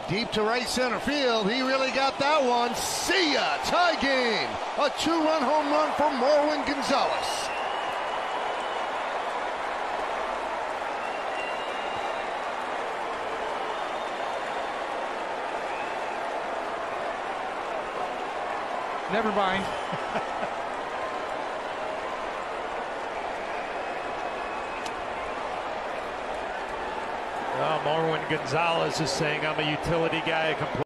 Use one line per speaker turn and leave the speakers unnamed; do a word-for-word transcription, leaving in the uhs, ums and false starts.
Deep to right center field. He really got that one. See ya. Tie game. A two-run home run for Marwin González.
Never mind.
Well, Marwin González is saying I'm a utility guy.